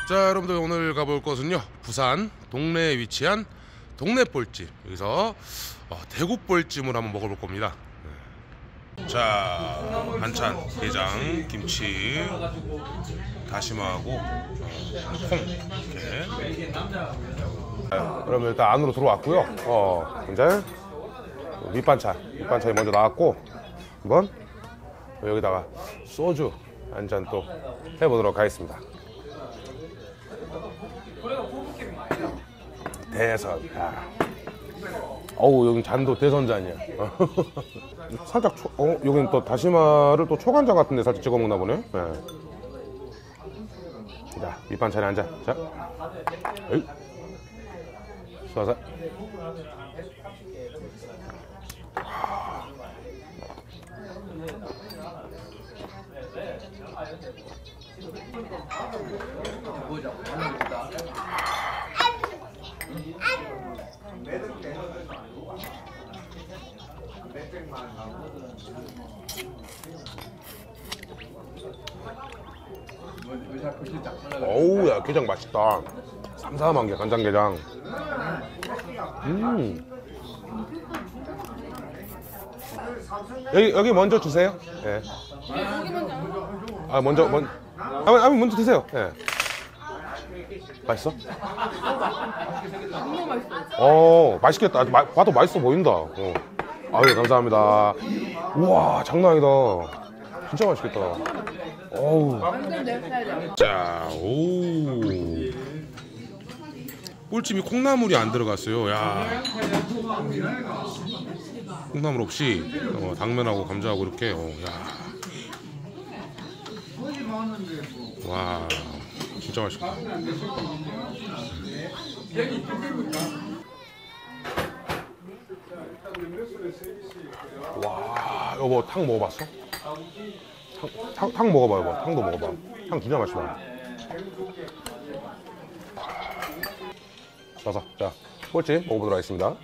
자, 여러분들 오늘 가볼 곳은요, 부산 동래에 위치한 동래볼집. 여기서 대구볼찜을 한번 먹어볼 겁니다. 자, 반찬, 게장, 김치, 다시마하고 콩 이렇게. 그러면 일단 안으로 들어왔고요. 이제 밑반찬이 먼저 나왔고, 한번 여기다가 소주 한 잔 또 해보도록 하겠습니다. 대선. 어우, 여기 잔도 대선잔이야. 살짝 여긴 또 다시마를 또 초간장 같은데 살짝 찍어 먹나 보네. 네. 자, 밑반찬에 한 잔. 자, 에이. 쏴서. 어우, 야, 게장 맛있다. 삼삼한 게 간장게장. 여기 먼저 주세요. 네. 먼저 드세요. 네. 맛있어? 너무 맛있어. 맛있겠다. 봐도 맛있어 보인다. 아유, 감사합니다. 우와, 장난 아니다. 진짜 맛있겠다. 어우. 자, 오. 꿀찜이 콩나물이 안 들어갔어요. 야. 콩나물 없이 당면하고 감자하고 이렇게. 야. 와, 진짜 맛있다. 와, 여보, 탕 먹어봤어? 탕 먹어봐, 여보. 탕도 먹어봐. 탕 진짜 맛있다. 자, 꼴찌 먹어보도록 하겠습니다.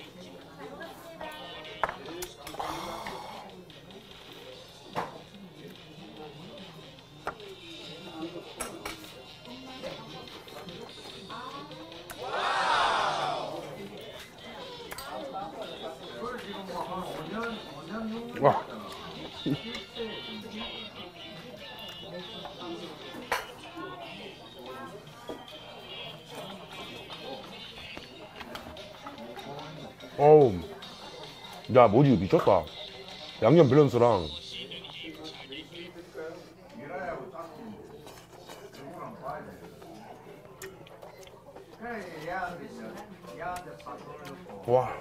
와. 어우, 야, 뭐지, 미쳤다. 양념 밸런스랑. 와.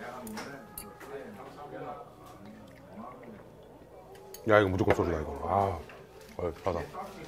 야, 이거 무조건 소주다, 이거. 좋다.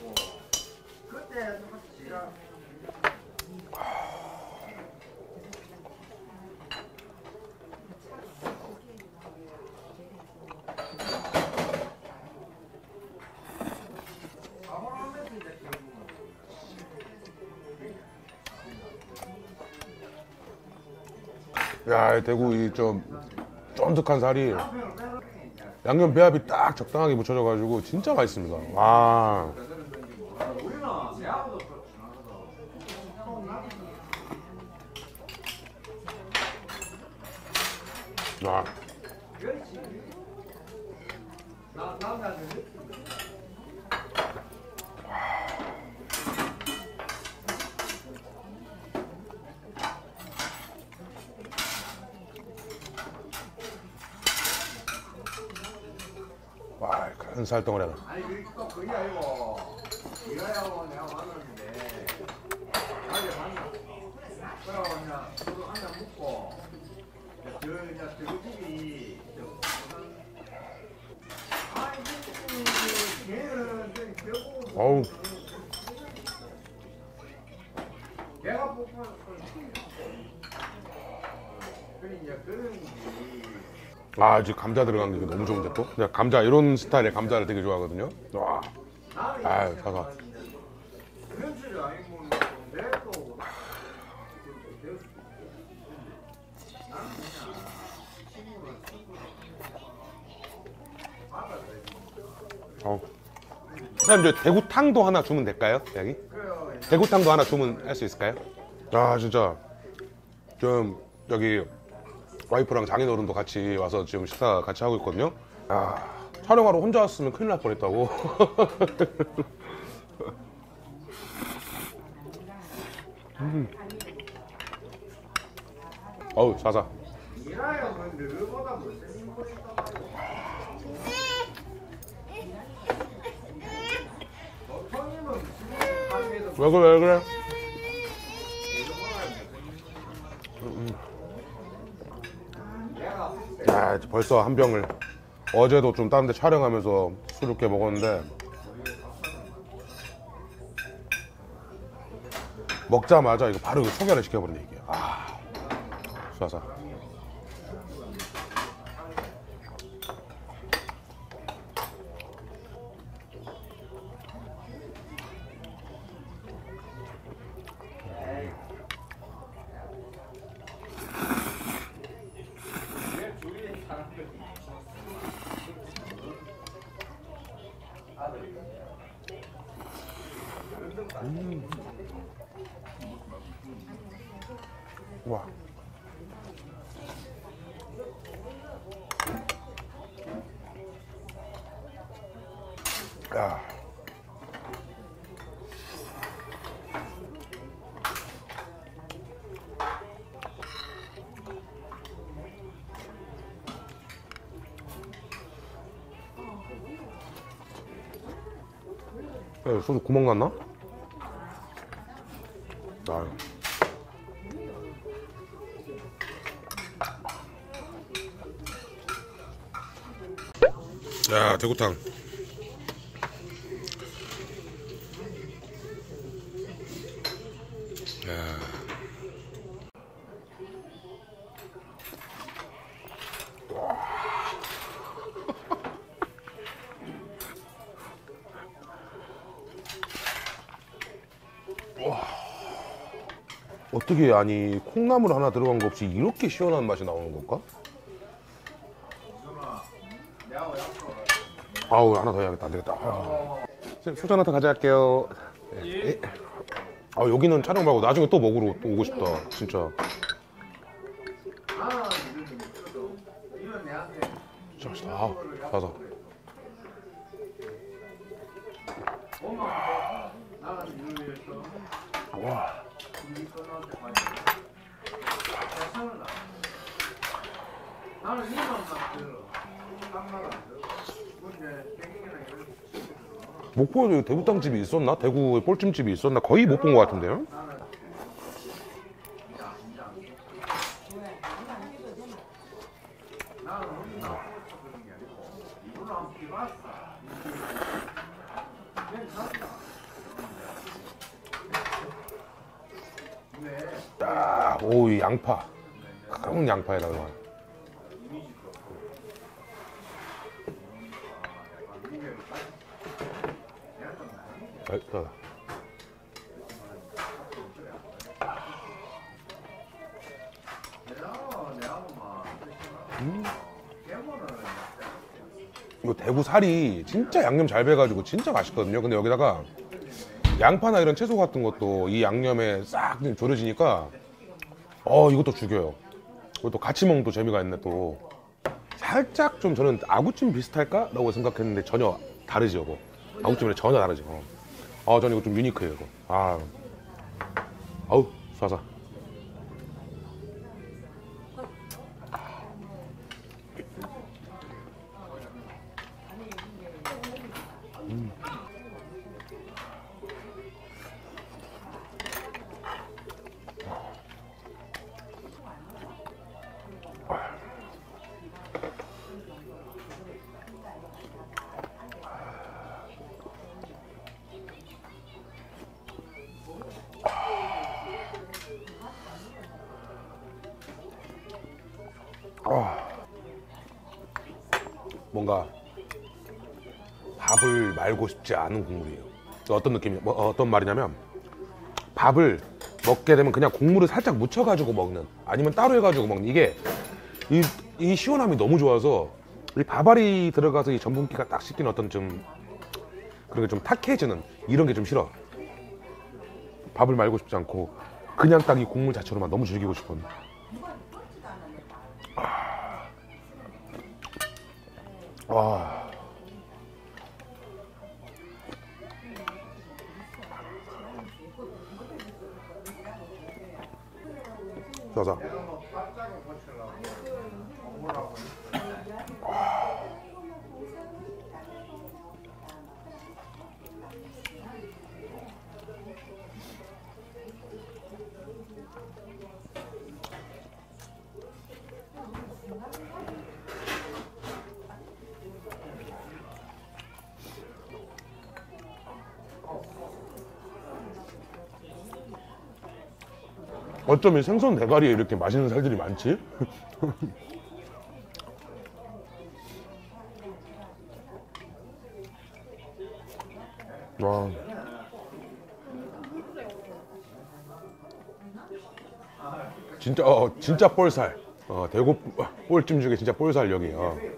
야, 대구 이 좀 쫀득한 살이 양념 배합이 딱 적당하게 묻혀져가지고 진짜 맛있습니다. 와. 와. 와, 큰 살덩어리가. 아니, 그게 아니고 이거하고 내가 만났는데 가게 만나 그러고 그냥 저도 한잔 먹고 저 집이 걔는 결국 어우. 걔가 뽑아서 그러니까 그런 지금 감자 들어간 게 너무 좋은데 또? 내가 감자, 이런 스타일의 감자를 되게 좋아하거든요. 와. 사과. 사장님, 저 대구탕도 하나 주면 될까요? 여기? 그래요. 대구탕도 하나 주문할 수 있을까요? 아 진짜 좀 여기 와이프랑 장인어른도 같이 와서 지금 식사 같이 하고 있거든요. 아 촬영하러 혼자 왔으면 큰일 날 뻔했다고. 어우 사사. 이라야 뭐 너보다 못생긴 거 있다. 보통이면 지금 왜 그래 왜 그래? 내가 야 벌써 한 병을. 어제도 좀 다른 데 촬영하면서 술 이렇게 먹었는데 먹자마자 이거 바로 이거 초기화를 시켜버리네 이게. 아 쏴서. 와. 야. 야, 소주 구멍 났나? 아유. 자, 대구탕. 어떻게 아니 콩나물 하나 들어간 거 없이 이렇게 시원한 맛이 나오는 걸까? 아우 하나 더 해야겠다. 안 되겠다. 소주 하나 더 가져갈게요. 예. 아 여기는 촬영 말고 나중에 또 먹으러 또 오고 싶다. 진짜. 이건 내한테 진짜 맛있다. 아 사서. 나는 이걸 위해서 와. 이 끊어올 때까지 괜찮을 나. 나는 이만 딱 들어. 딴 말 안 들어. 근데 백ing이랑 이런 목포에 대구탕집이 있었나? 대구에 볼찜집이 있었나? 거의 못 본 것 같은데요? 나는 혼자 그런 게 아니고 이분은 한번 비봤어. 괜찮다. 근데 야, 오, 이 양파. 큰 양파에다가. 이거 대구 살이 진짜 양념 잘 배가지고 진짜 맛있거든요. 근데 여기다가 양파나 이런 채소 같은 것도 이 양념에 싹 졸여지니까 이것도 죽여요. 이것도 같이 먹는 또 재미가 있네 또. 살짝 좀 저는 아구찜 비슷할까? 라고 생각했는데 전혀 다르죠. 뭐. 아구찜이랑 전혀 다르죠. 저는 이거 좀 유니크해요. 이거. 아우 쏴서. 뭔가 밥을 말고 싶지 않은 국물이에요. 어떤 느낌이, 어떤 말이냐면 밥을 먹게 되면 그냥 국물을 살짝 묻혀가지고 먹는, 아니면 따로 해가지고 먹는, 이게 이 시원함이 너무 좋아서 이 밥알이 들어가서 이 전분기가 딱 씹히는 어떤 좀 그런 게 좀 탁해지는 이런 게 좀 싫어. 밥을 말고 싶지 않고 그냥 딱 이 국물 자체로만 너무 즐기고 싶은. 와. 자자. 어쩜 이 생선 대가리에 이렇게 맛있는 살들이 많지? 와. 진짜 진짜 볼살. 대구 볼찜 중에 진짜 볼살 여기.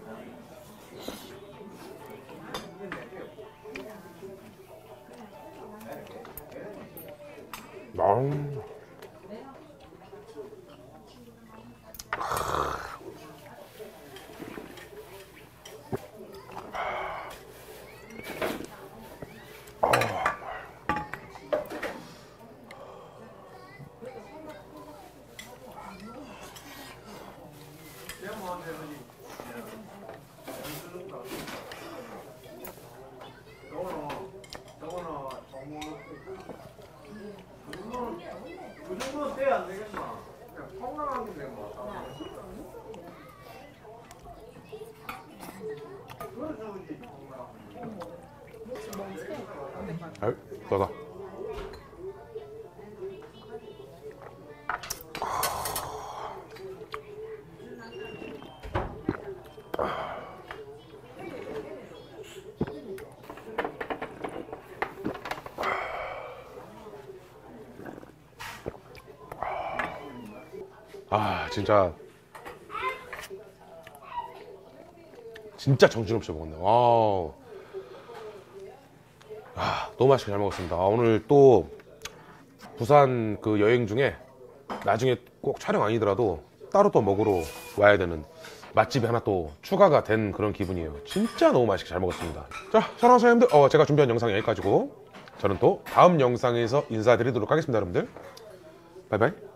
그 정도는 떼야 안 되겠나? 그냥 펑나가면 되는 거 같아. 그래서 그지 펑나가면. 너다. 진짜 정신없이 먹었네. 와우. 너무 맛있게 잘 먹었습니다. 오늘 또 부산 그 여행 중에 나중에 꼭 촬영 아니더라도 따로 또 먹으러 와야 되는 맛집이 하나 또 추가가 된 그런 기분이에요. 진짜 너무 맛있게 잘 먹었습니다. 자, 사랑하는 사장님들, 제가 준비한 영상이 여기까지고 저는 또 다음 영상에서 인사드리도록 하겠습니다, 여러분들. 바이바이.